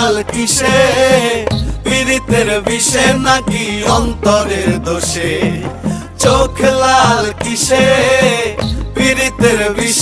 লাল কিসে, পীড়িতের বিষে নাকি অন্তরের দোষে? চোখ লাল কিসে, পীড়িতের বিষে